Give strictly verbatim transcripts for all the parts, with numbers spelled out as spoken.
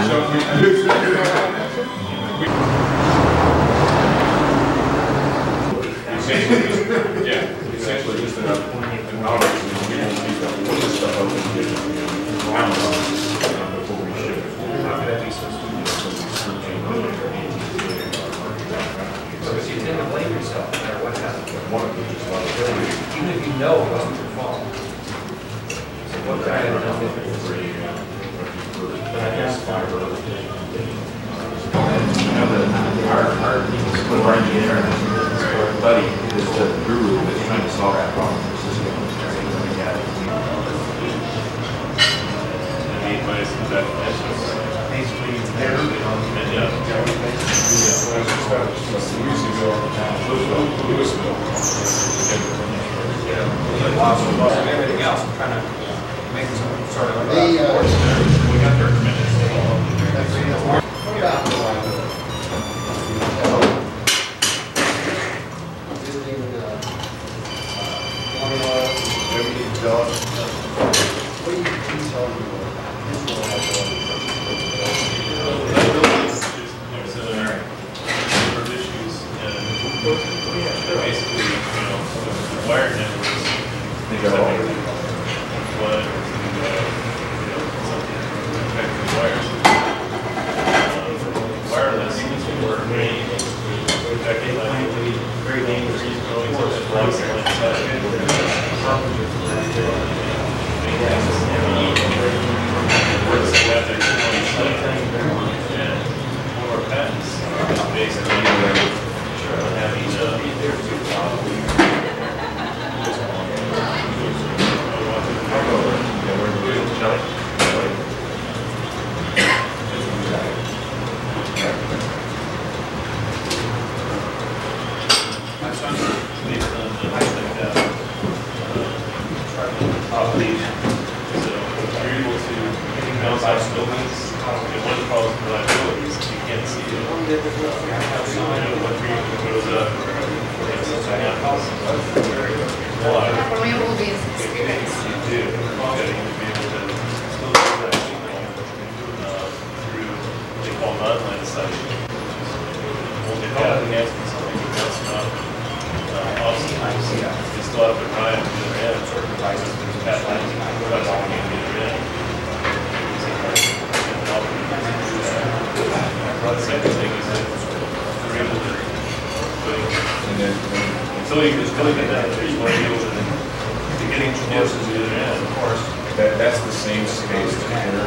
Yeah, essentially just an acknowledgement. We don't need to put this stuff up and get it before we ship it. So if you tend to blame yourself no matter what happens, One of them is like, even if you know it wasn't your fault. So what kind of Our, our, one of our engineers, our buddy, is the guru that's trying to solve that problem for Cisco. basically there. And everything else, I'm trying to make some sort of. They, uh, we got their minutes. Basically, you know, wired networks, they go all over flood, you know, something affecting the wires. Um, wireless were very, very dangerous. Going to the blocks on the side. Works that they're twenty seven. And one of our patents is basically having uh, my son based on the like that properties. So you're able to bounce out buildings. And one problem with reliability is you can't see it. So you know what goes up. We will be experience. You do. You gotta be able to still do that uh, through what they call non-line sight. Hold it down against something that's not uh, obstacle. You still have to ride on the other end. That line is not on the other end. The second thing is that you're able to, and then until you just really get that, you want to be able to, to getting close to the other end, of course. that, that's the same space to enter.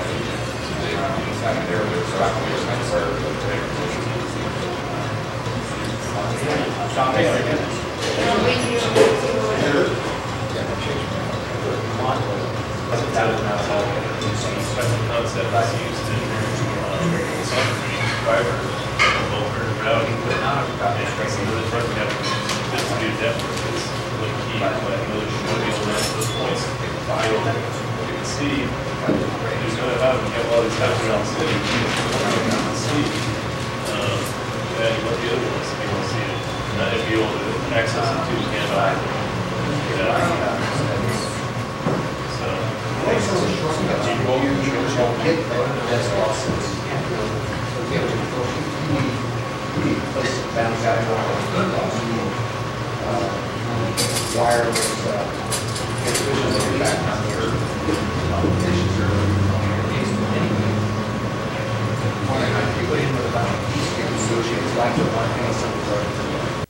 Special concept that's used in fiber, alternative routing, but not a distributed network is really key. But really should be able to answer those points. You can see there's going to have to get all these houses around the city. You can see um, and what the other ones if you want to see it. Not if you're able to access it too, you can't. Yeah. wireless uh, transmission back on the earth. Competitions are when I put in with about these associates like the one thing some of